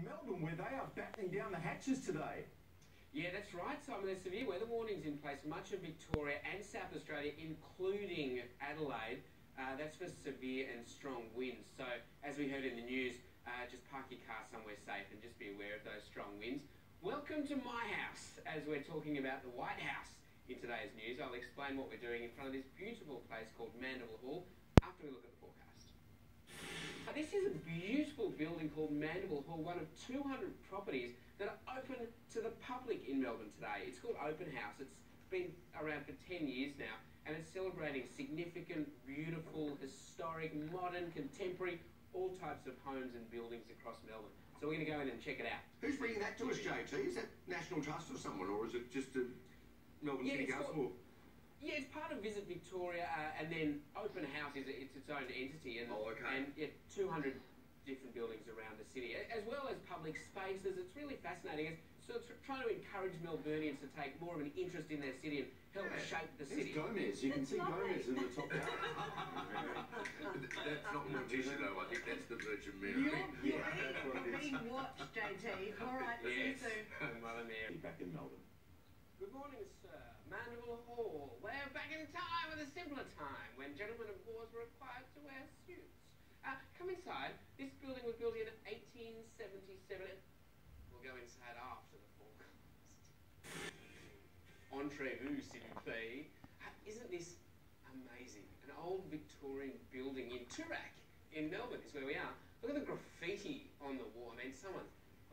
Melbourne, where they are battening down the hatches today. Yeah, that's right, Simon. There's severe weather warnings in place for much of Victoria and South Australia, including Adelaide. That's for severe and strong winds. So, as we heard in the news, just park your car somewhere safe and just be aware of those strong winds. Welcome to my house, as we're talking about the White House in today's news. I'll explain what we're doing in front of this beautiful place called Mandeville Hall after we look at the forecast. This is a beautiful building called Mandeville Hall, one of 200 properties that are open to the public in Melbourne today. It's called Open House. It's been around for 10 years now, and it's celebrating significant, beautiful, historic, modern, contemporary, all types of homes and buildings across Melbourne. So we're going to go in and check it out. Who's bringing that to us, JT? Is that National Trust or someone, or is it just a Melbourne City Council? Yeah, it's part of Visit Victoria, and then Open House is its own entity, and, and 200 different buildings around the city, as well as public spaces. It's really fascinating. It's sort of trying to encourage Melburnians to take more of an interest in their city and help shape the city. There's Gomez. You can see Gomez in the top there. That's not Morticia, though. I think that's the Virgin Mary. You're being watched, JT. All right, see you soon. Mother Mary. Back in Melbourne. Good morning, sir. Mandeville Hall. We're back in time with a simpler time when gentlemen of wars were required to wear suits. Come inside. This building was built in 1877. We'll go inside after the forecast. Entrez-vous, s'il vous plaît. Isn't this amazing? An old Victorian building in Toorak, in Melbourne, is where we are. Look at the graffiti on the wall. I mean, someone...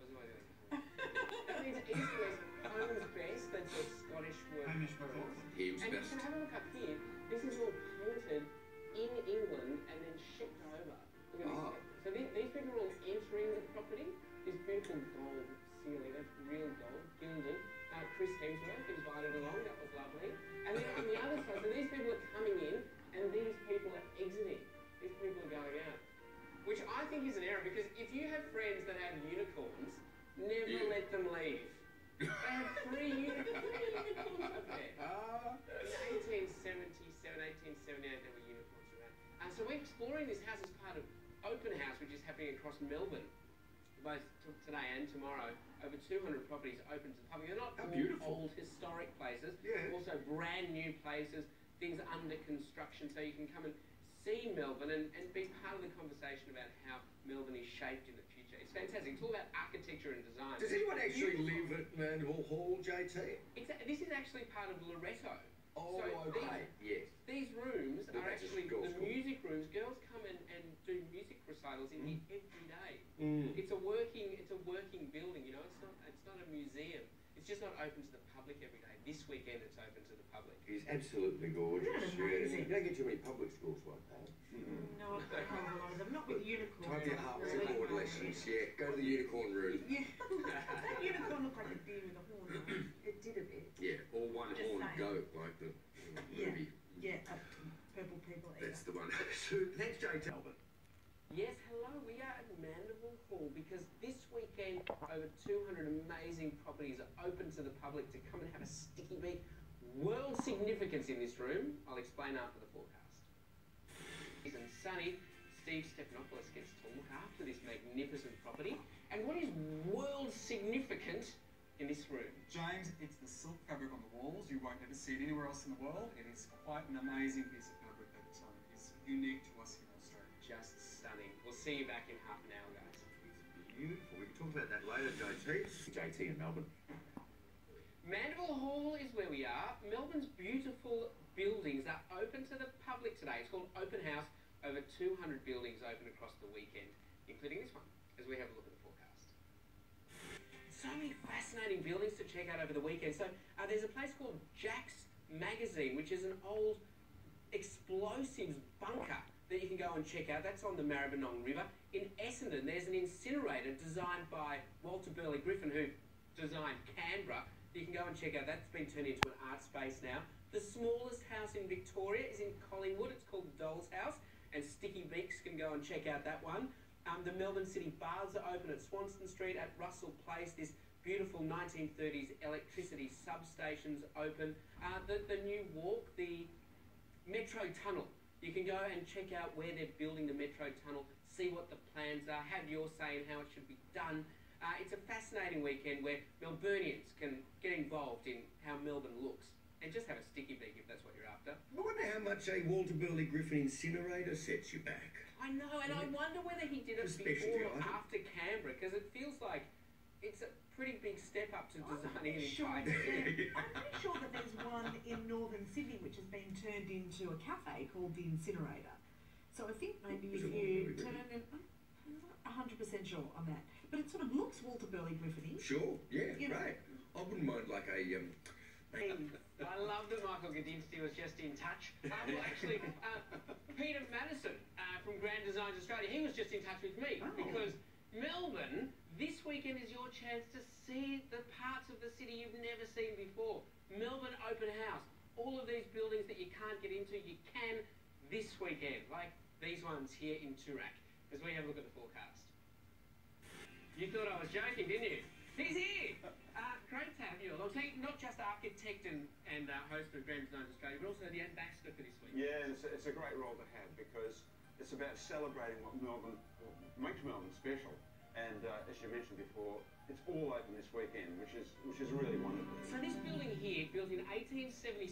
That means East West Homes Best. That's a Scottish word. Hamish and you can have a look up here. This is all painted in England and then shipped over. Look at this. So these people are all entering the property. This beautiful gold ceiling, that's real gold, gilded. Chris Hemsworth invited along. That was lovely. And then on the other side, so these people are coming in and these people are exiting. These people are going out. Which I think is an error, because if you have friends that have unicorns, never let them leave. They have three unicorns up there. In 1877, 1878, there were unicorns around. So we're exploring this house as part of Open House, which is happening across Melbourne, both today and tomorrow. Over 200 properties open to the public. They're not all old historic places, also brand new places, things under construction, so you can come and see Melbourne and be part of the conversation about how Melbourne is shaped in the future. It's fantastic. It's all about architecture and design. Does anyone actually live at Mandeville Hall, JT? This is actually part of Loretto. Oh, so okay. These rooms are actually the music rooms. Girls come and do music recitals in here every day. It's a working building. You know, it's not a museum. It's just not open to the public every day. This weekend it's open to the public. It's absolutely gorgeous. You don't get too many public schools like that. No, I can't a lot of them. Not with unicorns. Time to get heart support lessons. Yeah, go to the unicorn room. Yeah, that unicorn looked like a deer with a horn. It did a bit. Yeah, or one horn goat, like the movie. Yeah, Purple People Eater. That's the one. Thanks, JT. Yes, hello. We are at Mandeville Hall because this weekend over 200 amazing properties are open to the public to come and have a sticky beak. World significance in this room. I'll explain after the forecast. And sunny, Steve Stephanopoulos gets to look after this magnificent property. And what is world significant in this room? James, it's the silk fabric on the walls. You won't ever see it anywhere else in the world. It is quite an amazing piece of fabric that is unique to us here in Australia. Just stunning. We'll see you back in half an hour, guys. It's beautiful. We can talk about that later, JT. JT in Melbourne. Mandeville Hall is where we are. Melbourne's beautiful buildings are open to the public today. It's called Open House. Over 200 buildings open across the weekend, including this one, as we have a look at the forecast. So many fascinating buildings to check out over the weekend. So there's a place called Jack's Magazine, which is an old explosives bunker that you can go and check out. That's on the Maribyrnong River. In Essendon, there's an incinerator designed by Walter Burley Griffin, who designed Canberra. You can go and check out. That's been turned into an art space now. The smallest house in Victoria is in Collingwood. It's called the Doll's House, and Sticky Beaks can go and check out that one. The Melbourne City Baths are open at Swanston Street, at Russell Place. This beautiful 1930s electricity substation's open. The new walk, the Metro Tunnel. You can go and check out where they're building the Metro Tunnel, see what the plans are, have your say in how it should be done. It's a fascinating weekend where Melburnians can get involved in how Melbourne looks and just have a sticky beak if that's what you're after. I wonder how much a Walter Burley Griffin incinerator sets you back. I know, and I wonder whether he did it before or after Canberra, because it feels like it's a pretty big step up to designing an entire city. I'm pretty sure that there's one in northern Sydney which has been turned into a cafe called the Incinerator. So I think maybe if you turn it, I'm not 100% sure on that, but it sort of looks Walter Burley Griffin-y. Sure, yeah, You know. right. I wouldn't mind like a I love that Michael Gudinski was just in touch. Well, actually, Peter Madison from Grand Designs Australia, he was just in touch with me because Melbourne, this weekend is your chance to see the parts of the city you've never seen before. Melbourne Open House. All of these buildings that you can't get into, you can this weekend, like these ones here in Toorak, as we have a look at the forecast. You thought I was joking, didn't you? He's here! Great to have you along. Not just architect and host of Grand Designs Australia, but also the ambassador for this week. Yeah, it's a great role to have because it's about celebrating what makes Melbourne special. And as you mentioned before, it's all open this weekend, which is really wonderful. So this building here, built in 1877,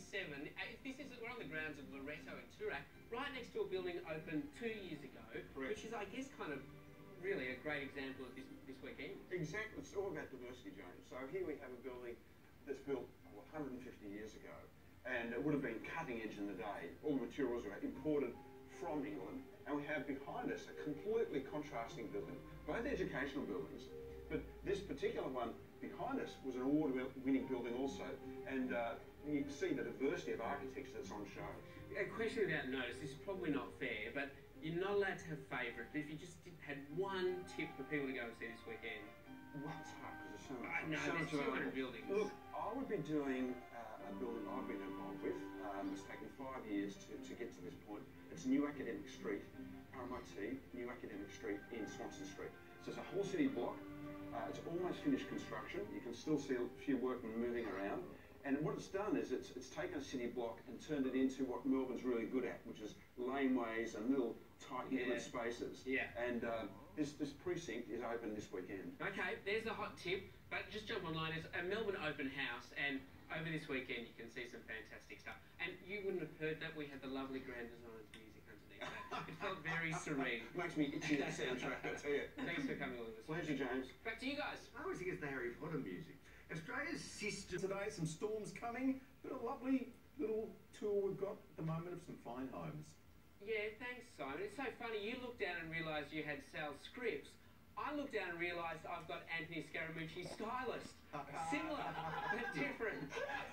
we're on the grounds of Loretto in Toorak, right next to a building opened 2 years ago, Correct. which is, I guess, kind of really a great example of this weekend. Exactly, it's all about diversity, James. So here we have a building that's built 150 years ago, and it would have been cutting edge in the day. All the materials are imported from England, and we have behind us a completely contrasting building, both educational buildings, but this particular one behind us was an award-winning building also, and you can see the diversity of architects that's on show. A question without notice, this is probably not fair, but you're not allowed to have favourites, but if you just had one tip for people to go and see this weekend. Well, it's hard because there's so much. No, there's 200 buildings. Look, I would be doing a building I've been involved with. It's taken 5 years to get to this point. It's New Academic Street, RMIT, New Academic Street in Swanston Street. So it's a whole city block. It's almost finished construction. You can still see a few workmen moving around. And what it's done is it's taken a city block and turned it into what Melbourne's really good at, which is laneways and little tight inlet spaces. Yeah. And this precinct is open this weekend. Okay, there's a hot tip, but just jump online. It's a Melbourne Open House, and over this weekend you can see some fantastic stuff. And you wouldn't have heard that we had the lovely Grand Designs music underneath that. It felt very serene. Makes me itchy, that soundtrack, I tell you. Thanks for coming along with us. Pleasure, James. Back to you guys. I always think it's the Harry Potter music. Australia's sister. Today, some storms coming, but a lovely little tour we've got at the moment of some fine homes. Yeah, thanks, Simon. It's so funny. You looked down and realised you had Sal's scripts. I looked down and realised I've got Anthony Scaramucci's stylist. Similar, but different.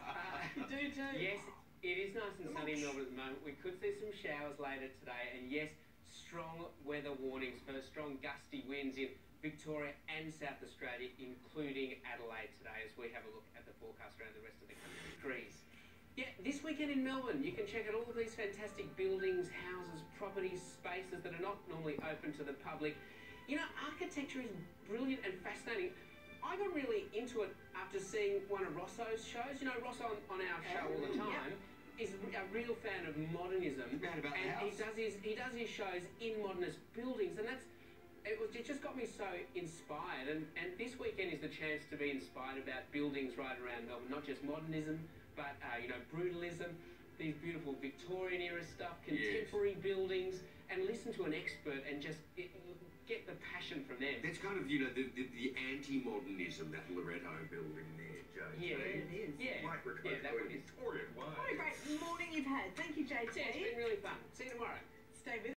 You do too. Yes, it is nice and sunny in Melbourne at the moment. We could see some showers later today, and yes, strong weather warnings for strong gusty winds in Victoria and South Australia, including Adelaide today, as we have a look at the forecast around the rest of the country. Degrees. Yeah, this weekend in Melbourne, you can check out all of these fantastic buildings, houses, properties, spaces that are not normally open to the public. You know, architecture is brilliant and fascinating. I got really into it after seeing one of Rosso's shows. You know, Rosso on our show all the time is a real fan of modernism, About and the house. he does his shows in modernist buildings, and it just got me so inspired, and this weekend is the chance to be inspired about buildings right around Melbourne, not just modernism, but you know, brutalism, these beautiful Victorian era stuff, contemporary buildings, and listen to an expert and just get the passion from them. That's kind of, you know, the anti-modernism, that Loretto building there, Joe. Yeah, it is. Yeah, Like yeah, that one is. Victorian way. What a great morning you've had. Thank you, JT. Yeah, it's been really fun. See you tomorrow. Stay with